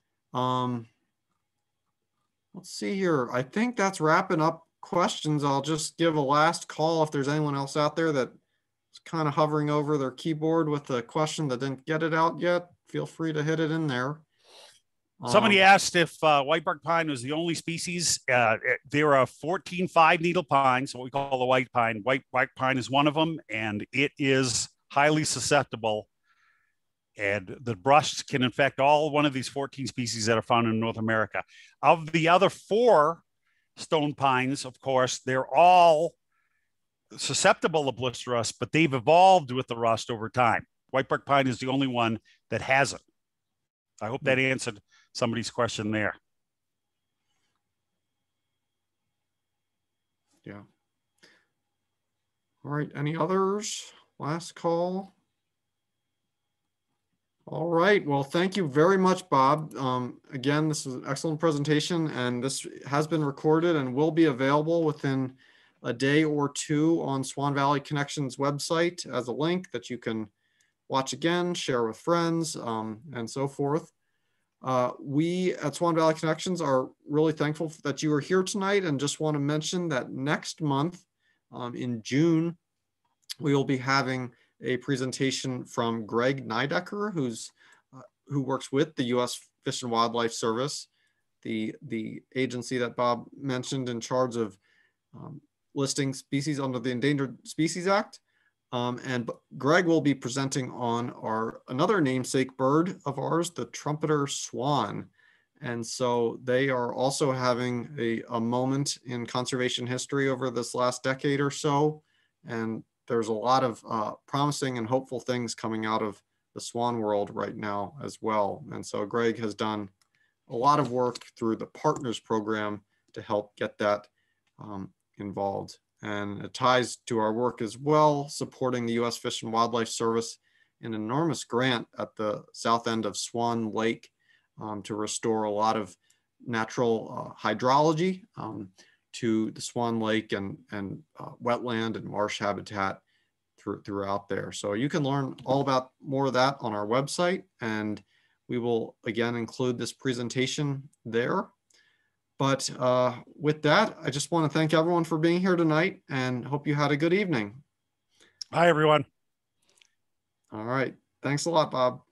Let's see here. I think that's wrapping up questions. I'll just give a last call if there's anyone else out there that's kind of hovering over their keyboard with a question that didn't get it out yet. Feel free to hit it in there. Somebody asked if whitebark pine was the only species. There are 14 5-needle pines, what we call the white pine. White pine is one of them, and it is highly susceptible. And the brush can infect all one of these 14 species that are found in North America. Of the other 4 stone pines, of course, they're all susceptible to blister rust, but they've evolved with the rust over time. Whitebark pine is the only one that hasn't. I hope that answered somebody's question there. Yeah. All right. Any others? Last call. All right. Well, thank you very much, Bob. Again, this was an excellent presentation, and this has been recorded and will be available within a day or 2 on Swan Valley Connections website as a link that you can watch again, share with friends, and so forth. We at Swan Valley Connections are really thankful that you are here tonight, and just want to mention that next month, in June, we will be having a presentation from Greg Nidecker, who works with the U.S. Fish and Wildlife Service, the agency that Bob mentioned in charge of listing species under the Endangered Species Act. And Greg will be presenting on another namesake bird of ours, the trumpeter swan. And so they are also having a moment in conservation history over this last decade or so. And there's a lot of promising and hopeful things coming out of the swan world right now as well. And so Greg has done a lot of work through the Partners program to help get that involved. And it ties to our work as well, supporting the U.S. Fish and Wildlife Service in an enormous grant at the south end of Swan Lake to restore a lot of natural hydrology to the Swan Lake and wetland and marsh habitat throughout there. So you can learn all about more of that on our website, and we will again include this presentation there. But with that, I just want to thank everyone for being here tonight and hope you had a good evening. Hi, everyone. All right. Thanks a lot, Bob.